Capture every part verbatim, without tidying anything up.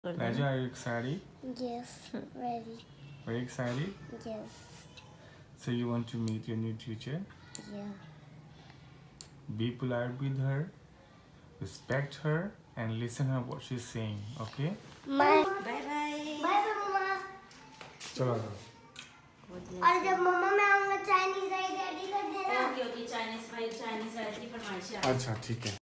Raja, are you excited? Yes, ready. Very excited? Yes. So you want to meet your new teacher? Yeah. Be polite with her, respect her, and listen her what she's saying. Okay? Bye. Bye bye. Bye bye मम्मा. चलो और जब मम्मा मैं आऊँगा Chinese rice ready कर देना. Okay okay Chinese भाई Chinese rice की फरमाइश है. अच्छा ठीक है.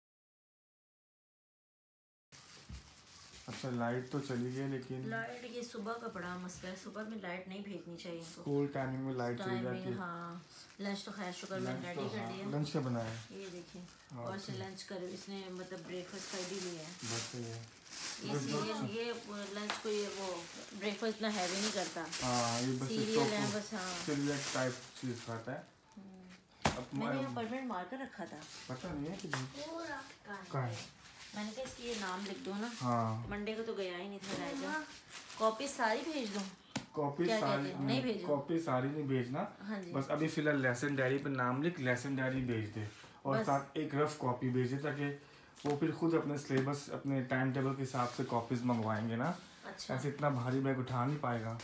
अच्छा लाइट तो चली गई लेकिन लाइट ये सुबह का बड़ा मसला है. सुबह में लाइट नहीं भेजनी चाहिए इनको. स्कूल टाइमिंग में लाइट चली जाती है. हाँ लंच तो खैर शुक्र मैंने रेडी कर दिया. लंच क्या बनाया? ये देखिए और से लंच कर इसने मतलब ब्रेकफास्ट कर भी लिया है. बस सही है. ये सीरियल ये लंच को ये वो ब्रेकफास्ट इतना हैवी नहीं करता. हाँ ये बस सीरियल है बस. हाँ सीरियल टाइप चीज खाता है. अब मैंने यहाँ परमानेंट मार्कर रखा था. पता नहीं है कि कहाँ है. मैंने कहा इसकी ये नाम लिख दो ना. हाँ मंडे को तो गया ही नहीं था राजा. कॉपी सारी भेज दो. कॉपी सारी नहीं भेजो. कॉपी सारी नहीं भेजना. हाँ जी. बस अभी फिलहाल लेसन डायरी पे नाम लिख लेसन डायरी भेज दे और साथ एक रफ कॉपी भेज दे ताकि वो फिर खुद अपने सिलेबस अपने टाइम टेबल के हिसाब से कॉपीज मंगवाएंगे ना. अच्छा. ऐसे इतना भारी बैग उठा नहीं पाएगा.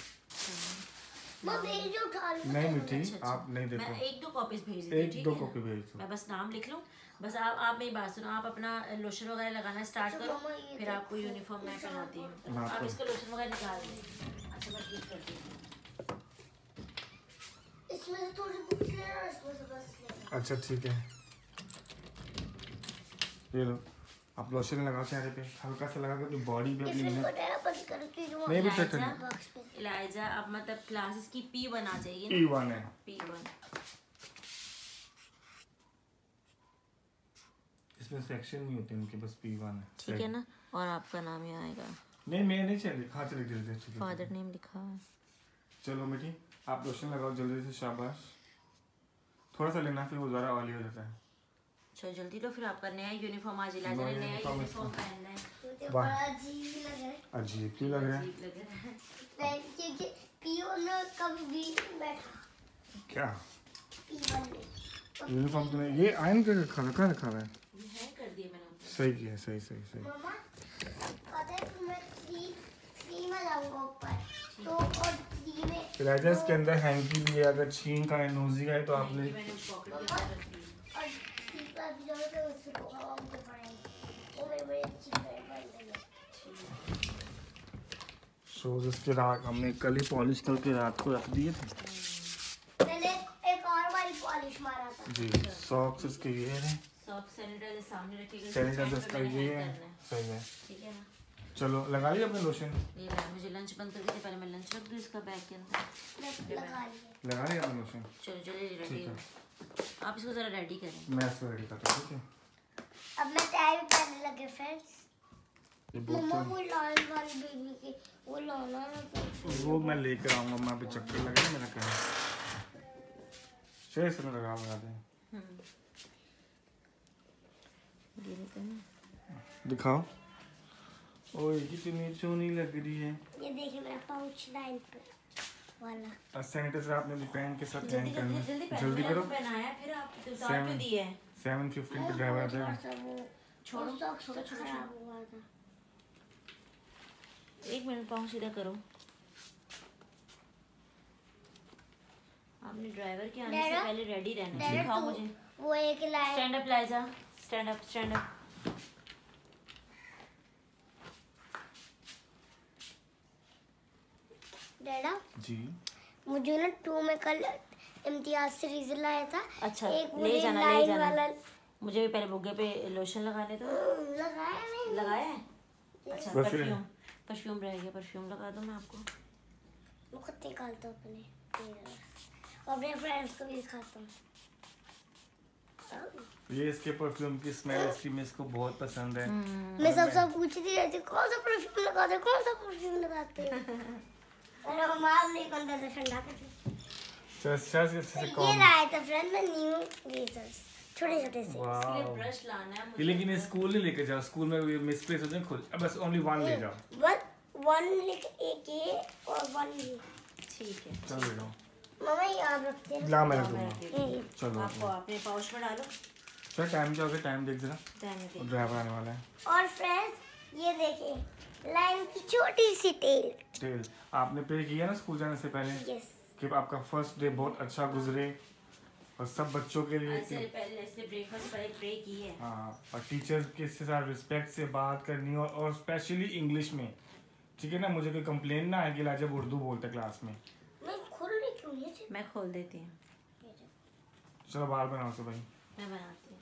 नहीं मिठी आप नहीं देखो. मैं एक दो कॉपीज भेज देती. एक दो कॉपी भेज दो. मैं बस नाम लिख लूँ. बस आप आप मेरी बात सुनो. आप अपना लोशन वगैरह लगाना स्टार्ट करो फिर आपको यूनिफॉर्म मैं पहनाती हूँ. आप इसका लोशन वगैरह निकाल दें. अच्छा बस ठीक कर दीजिए. इसमें से थोड़ी बुक्स लेना और इसमें से बस लेना. अच्छा ठीक है. ये लो आप लोशन लगा चेहरे पे हल्का सा लगा कर बॉडी पे अपनी नहीं भी टच. इलाइजा अब मतलब क्लासेस की पी वन आ जाएगी. पी वन है. पी वन इसमें सेक्शन नहीं होते उनके बस पी वन है. ठीक है ना. और आपका नाम ही आएगा. नहीं मैं नहीं चल कहाँ चले जल्दी से. फादर नेम लिखा है. चलो बेटी आप लोशन लगाओ जल्दी से. शाबाश. थोड़ा सा लेना फिर वो ज़्यादा ऑयली हो जाता है. चलो जल्दी लो फिर आपका नया यूनिफॉर्म आज इलाजा ने नया यूनिफॉर्म पहनना है. बड़ा अजीब लग रहा है. अजीब क्यों लग रहा है? अजीब लग रहा है. क्योंकि पीओ ने कभी भी बैठा. क्या पीवन ने यूनिफॉर्म तो नहीं. ये आयन कर रखा रखा रखा है. ये है कर दिया मैंने ऊपर. सही किया सही सही सही. मम्मा पता है कि मैं थ्री थ्री में जाऊंगा ऊपर तो और थ्री में राजेश के अंदर हैंकी भी है. अगर छीन का है नोजी का है तो आपने मैंने पॉकेट के अंदर रख दी. और थ्री का भी जाओ तो उसको हम को पढ़ाएंगे. वो मेरे बड़े अच्छी फ्रेंड बन गई है. शूज इसके रात हमने कल ही पॉलिश करके रात को रख दिए थे. मैंने एक और वाली पॉलिश मारा था. जी सॉक्स इसके ये हैं. सॉक्स सैनिटाइजर सामने रखिएगा. सैनिटाइजर इसका ये है. सही है. ठीक है ना. चलो लगा लिया अपने लोशन. ये ला मुझे लंच बंद कर दीजिए. पहले मैं लंच रख दूँ इसका बैग के अंदर. लगा लिया. लगा लिया अपने लोशन. चलो जल्दी रेडी हो. आप इसको ज़रा रेडी करें. मैं इसको रेडी करता हूँ. ठीक है. अब मैं टाइम पहनने लगे फ्रेंड्स. ये मम्मा बोतल वो लाल वाली बेबी की वो लाना है. वो मैं लेकर आऊँगा. मैं अभी चक्कर लगा मेरा क्या शेर से लगा लगा दें. ये देखो ना. दिखाओ. ओए कितनी सोनी लग रही है. ये देखिए मेरा पाउच लाइन पे वाला. सैनिटाइजर आपने भी पेन के साथ जल्दी हैंग करना. जल्दी जल्दी करो. पहनाया फिर आप उतार क्यों दिए हैं. सेवन फिफ्टीन पे ड्राइवर आ जाएगा. छोड़ो सॉक्स तो खराब हुआ था. एक मिनट पाँव सीधा करो. आपने ड्राइवर के आने से पहले रेडी रहना है. दिखाओ मुझे. वो एक line. Stand up Liza. Stand up stand up. डैडा जी मुझे ना टू में कल इम्तियाज से रिजल्ट आया था. अच्छा एक ले जाना ले लाइन जाना. वाला मुझे भी पहले बुग्गे पे लोशन लगाने दो. लगाया नहीं. लगाया है. अच्छा परफ्यूम परफ्यूम रह गया. परफ्यूम लगा दूं मैं आपको. मैं खुद निकालता हूँ अपने और अपने फ्रेंड्स को भी दिखाता हूँ. ये इसके परफ्यूम की स्मेल इसकी मिस को बहुत पसंद है. मैं सबसे पूछती रहती कौन सा परफ्यूम लगाते कौन सा परफ्यूम लगाते अरे माल नहीं कौन सा ठंडा करते. अच्छा से से ये कौन लाया था फ्रेंड मैं न्यू लेजर्स छोटे छोटे से. वाओ. ब्रश लाना है मुझे. ये लेकिन स्कूल नहीं लेके जाओ. स्कूल में ये मिसप्लेस हो जाए खुद. बस ओनली वन ले जाओ. वन वन लिख एक ये और वन ये. ठीक है. चलो ले जाओ. मम्मा ये आप रखते हैं. ला मैं रख दूंगा. ये चलो आपको अपने पाउच में डालो. सर टाइम क्या हो गया. टाइम देख जरा. टाइम पे ड्राइवर आने वाला है. और फ्रेंड्स ये देखिए लायन की छोटी सी टेल। टेल आपने प्रे किया ना स्कूल जाने से पहले? यस। कि आपका फर्स्ट डे बहुत अच्छा गुजरे और सब बच्चों के लिए ऐसे पहले ऐसे ब्रेकफास्ट पहले प्रे की है। हाँ, और टीचर्स के साथ रिस्पेक्ट से बात करनी और, और स्पेशली इंग्लिश में, ठीक है ना? मुझे कोई कंप्लेन ना आए कि लाजब उर्दू बोलते क्लास में। मैं खोल रही क्यों है? मैं खोल देती हूँ। चलो बाल बनाओ से भाई। मैं बनाती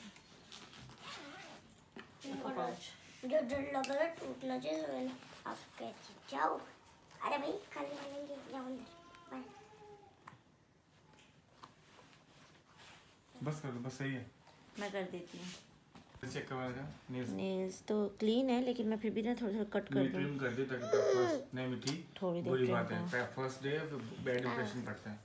हूँ। जो डर लग रहा है टूटना चाहिए, आप कहते जाओ। अरे भाई खाली बनेंगे, जाओ अंदर। बस कर दो, बस सही है। मैं कर देती हूँ। चेक करवाएगा नेल्स। नेल्स तो क्लीन है लेकिन मैं फिर भी ना थोड़ा थोड़ा कट कर दूँ। ट्रिम कर दे ताकि फर्स्ट नहीं मिठी थोड़ी देर बुरी ट्रिम बात है। करो। फर्स्ट डे बैड इंप्रेशन पड़ता है।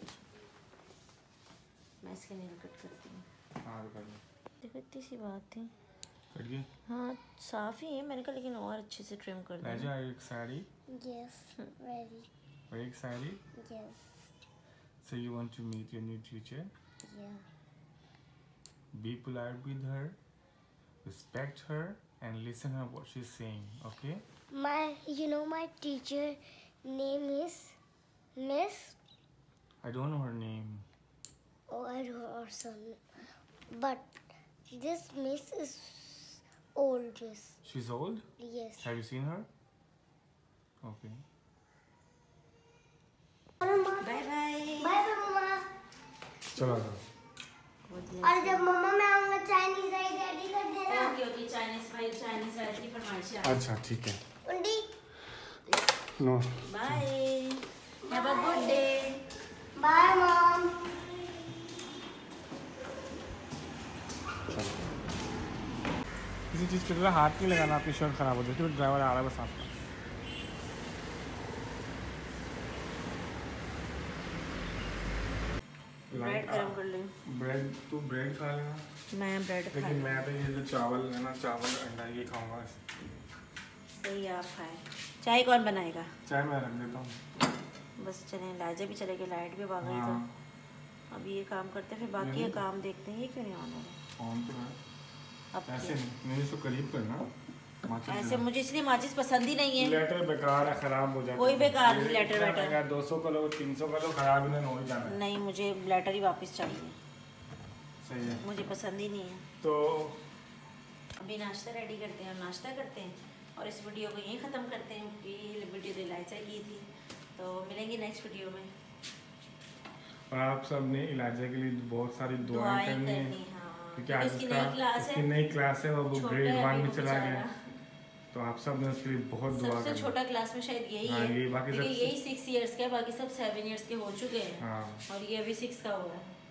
मैं इसके नेल कट करती हूँ। हाँ तो कर लो। देखो इतनी सी बात थी। कट गई? हाँ साफ ही है, मैंने कहा लेकिन और अच्छे से ट्रिम कर दूँ। राजा एक साड़ी। Yes very. और एक sari. Yes. So you want to meet your new teacher? या। Be polite with her, respect her, and listen her what she's saying. Okay? My, you know, my teacher name is Miss. I don't know her name. Oh, I don't know also. But this Miss is old Miss. She's old? Yes. Have you seen her? Okay. Bye bye. Bye mama. चलो आ जाओ। और जब मम्मा मैं आऊंगा Chinese rice ready कर देना। Okay okay Chinese भाई चाइनीज राइस की फरमाइश है। अच्छा ठीक है। उंडी। No. Bye. Have a good day. Bye mom. किसी चीज़ पे थोड़ा हाथ नहीं लगाना, आपकी शर्ट खराब हो जाती है। ड्राइवर आ रहा है बस आपका। ब्रेड गरम कर ले। ब्रेड तू ब्रेड खा लेना। मैं ब्रेड खा लेकिन मैं तो ये जो चावल है ना, चावल अंडा ये खाऊंगा। सही आप खाए। चाय कौन बनाएगा? चाय मैं रख देता हूँ। बस चलें, लाइजा भी चले गए, लाइट भी भाग गई। हाँ। तो अब ये काम करते हैं फिर बाकी ये काम देखते हैं। ये क्यों नहीं ऑन हो रहा? ऑन तो है। अब ऐसे नहीं, नहीं इसको करीब करना। माचिस ऐसे मुझे इसलिए माचिस पसंद ही नहीं है। लेटर बेकार है, खराब हो जाता है। कोई बेकार नहीं लेटर वेटर। दो सौ का लो, तीन सौ का लो, खराब ही नहीं हो ही जाना है। नहीं मुझे लेटर ही वापस चाहिए। सही है। मुझे पसंद ही नहीं है। तो अभी नाश्ता रेडी करते हैं और नाश्ता करते हैं और इस वीडियो को यहीं ख़त्म करते हैं कि वीडियो तो लाइजा की थी। तो मिलेंगे नेक्स्ट वीडियो में। और आप सब ने इलाजा के लिए बहुत सारी दुआएं दुआएं करनी है, करनी, हाँ। क्योंकि आज इसकी उसका नई क्लास है। इसकी नई क्लास है और वो छोटा ग्रेड है वन अभी में वो चला बेचारा। गया। तो आप सब ने उसके लिए बहुत दुआ सबसे करनी। छोटा क्लास में शायद यही हाँ, है। ये बाकी क्योंकि सब- यही सिक्स इयर्स का है, बाकी सब सेवन इयर्स के हो चुके हैं। हाँ। और ये अभी सिक्स का हुआ है।